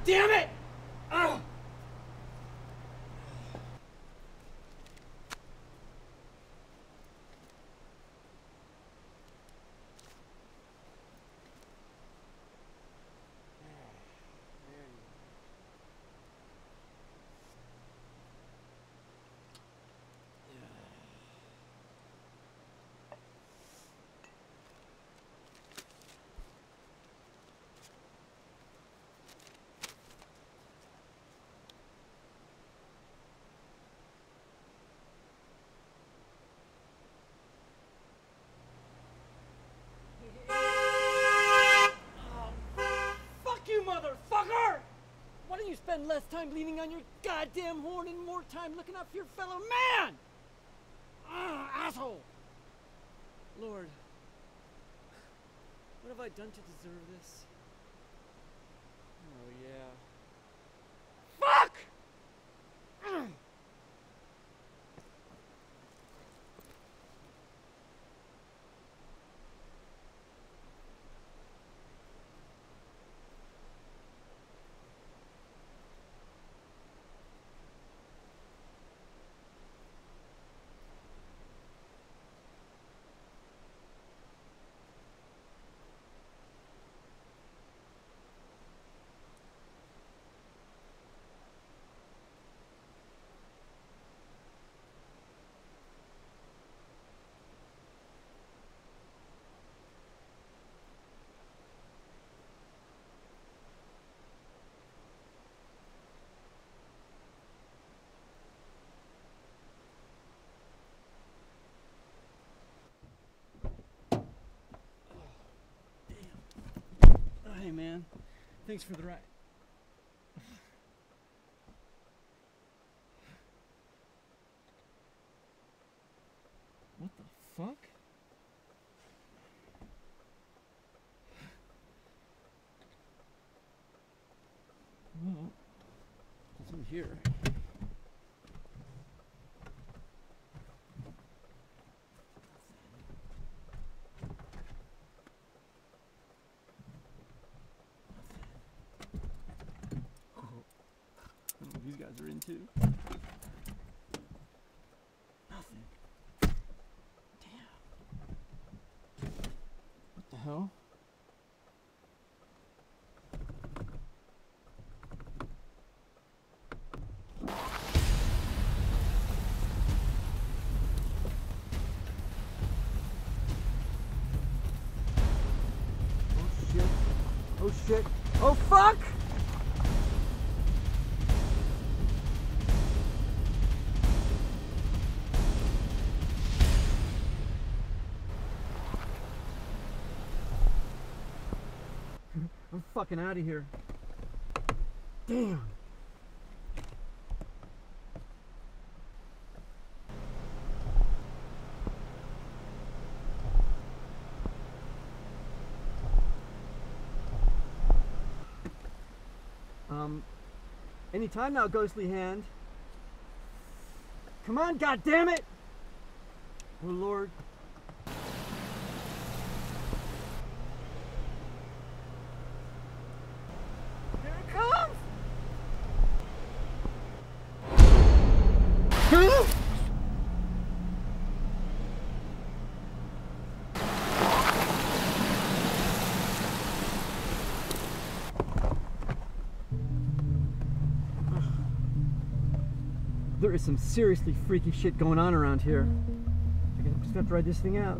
damn it! Ugh. Motherfucker! Why don't you spend less time leaning on your goddamn horn and more time looking out for your fellow man? Asshole! Lord, what have I done to deserve this? Oh, yeah. Fuck! Hey man, thanks for the ride. What the fuck? Well, it's in here. These guys are in too. Nothing. Damn. What the hell? Oh shit. Oh shit. Oh fuck! I'm fucking out of here. Damn. Any time now, ghostly hand. Come on, goddammit! Oh Lord. There is some seriously freaky shit going on around here. I guess I'm just gonna have to ride this thing out.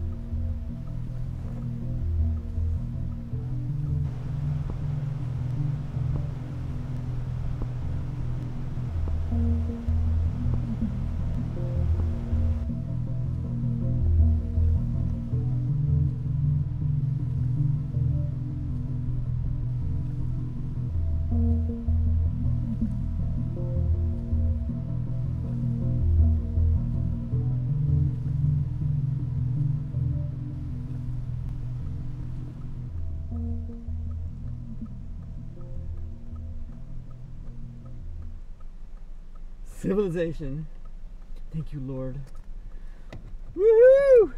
Civilization. Thank you, Lord. Woohoo!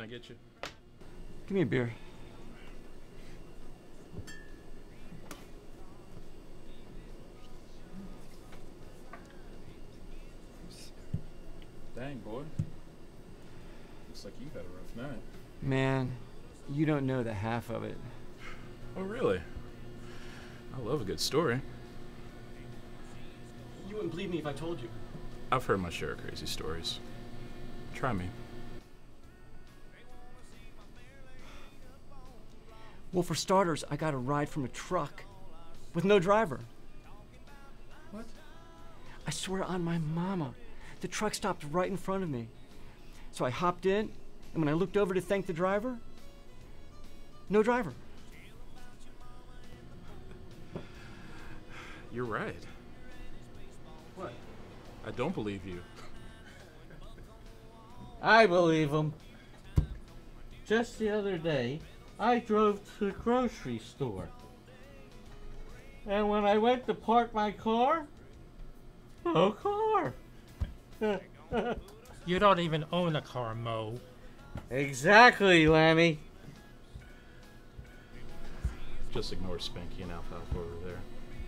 get you? Give me a beer. Dang, boy. Looks like you've had a rough night. Man, you don't know the half of it. Oh, really? I love a good story. You wouldn't believe me if I told you. I've heard my share of crazy stories. Try me. Well, for starters, I got a ride from a truck with no driver. What? I swear on my mama, the truck stopped right in front of me. So I hopped in, and when I looked over to thank the driver, no driver. You're right. What? I don't believe you. I believe him. Just the other day, I drove to the grocery store. And when I went to park my car, no car. You don't even own a car, Mo. Exactly, Lammy. Just ignore Spanky and Alfalfa over there.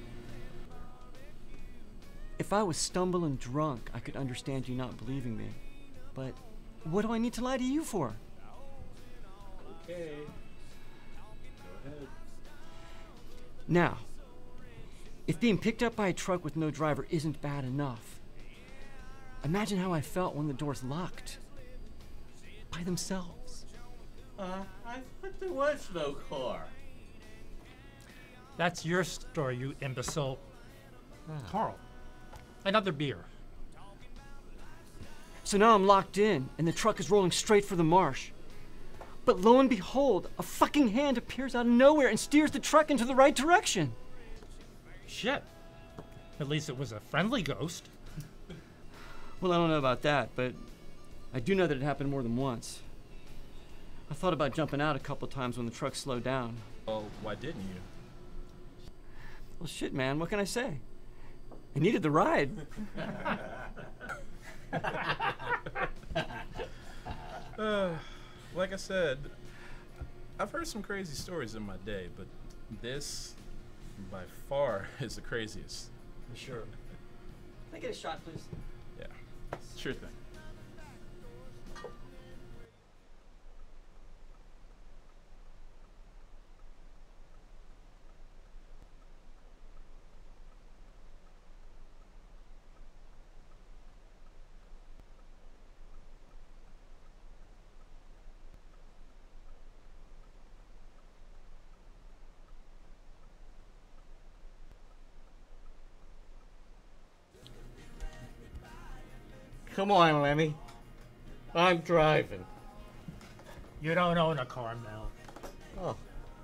If I was stumbling drunk, I could understand you not believing me. But what do I need to lie to you for? Okay. Go ahead. Now, if being picked up by a truck with no driver isn't bad enough, imagine how I felt when the doors locked. By themselves. I thought there was no car. That's your story, you imbecile. Carl, another beer. So now I'm locked in, and the truck is rolling straight for the marsh. But lo and behold, a fucking hand appears out of nowhere and steers the truck into the right direction. Shit. At least it was a friendly ghost. Well, I don't know about that, but I do know that it happened more than once. I thought about jumping out a couple times when the truck slowed down. Well, why didn't you? Well, shit, man, what can I say? I needed the ride. Like I said, I've heard some crazy stories in my day, but this, by far, is the craziest. Sure. Can I get a shot, please? Yeah, sure thing. Come on, Lemmy. I'm driving. You don't own a car, Mel. Oh.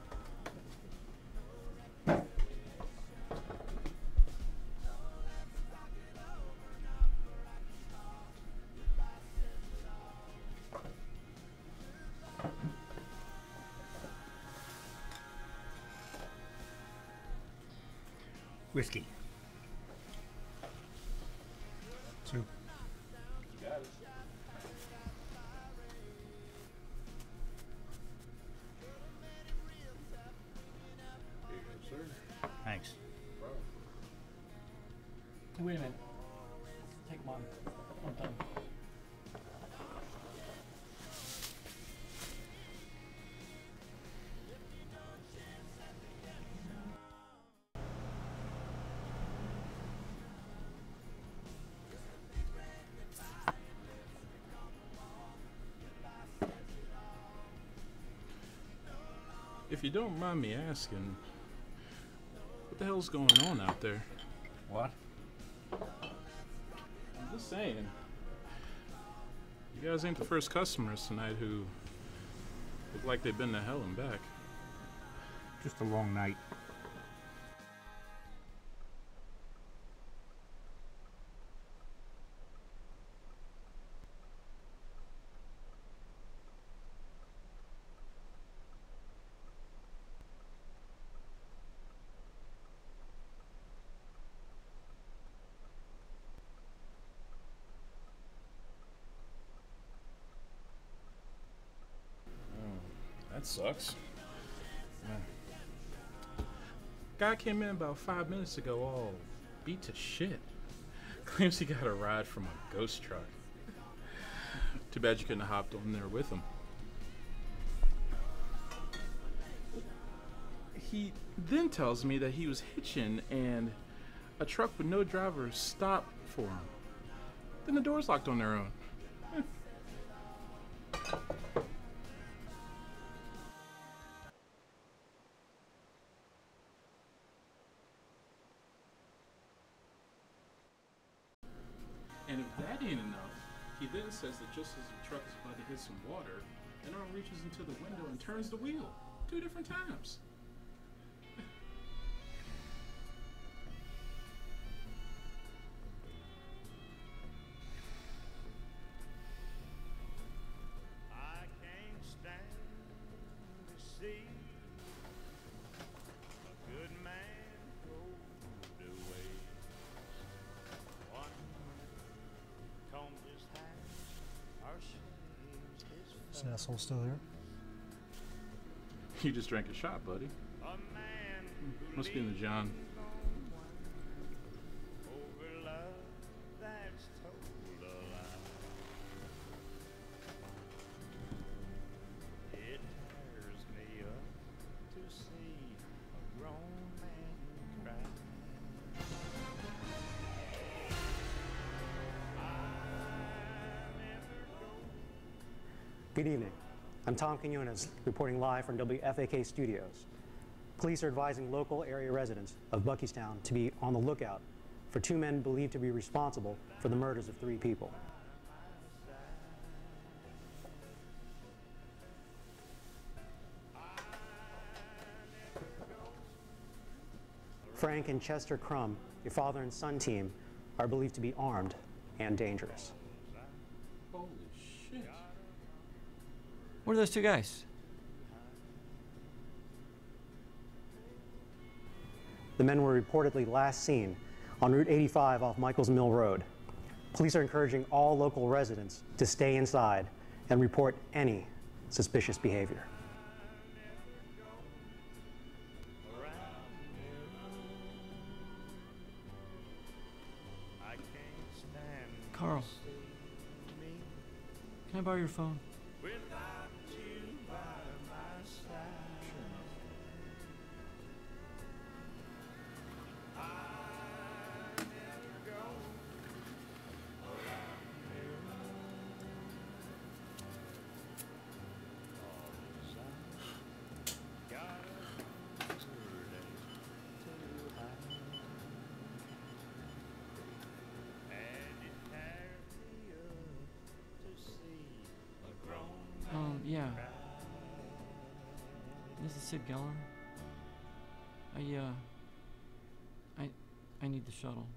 Whiskey. Two. Thanks. Wait a minute. Take mine. I'm done. If you don't mind me asking, what the hell's going on out there? What? I'm just saying. You guys ain't the first customers tonight who look like they've been to hell and back. Just a long night. That sucks. Man. Guy came in about 5 minutes ago all beat to shit. Claims he got a ride from a ghost truck. Too bad you couldn't have hopped on there with him. He then tells me that he was hitching and a truck with no driver stopped for him. Then the doors locked on their own. And if that ain't enough, he then says that just as the truck is about to hit some water, an arm reaches into the window and turns the wheel 2 different times. I can't stand to see a good man go away. One combed his hair, or shaved his Is that asshole still here? You just drank a shot, buddy. A man who Must be in the John. over love that's told a lie. It tears me up to see a grown man cry. Good evening. I'm Tom Quinones, reporting live from WFAK Studios. Police are advising local area residents of Buckystown to be on the lookout for 2 men believed to be responsible for the murders of 3 people. Frank and Chester Crum, your father and son team, are believed to be armed and dangerous. Holy shit. What are those 2 guys? The men were reportedly last seen on Route 85 off Michaels Mill Road. Police are encouraging all local residents to stay inside and report any suspicious behavior. I can't stand Carl, me can I borrow your phone? without you by my side. Yeah. This is Sid Geller. I need the shuttle.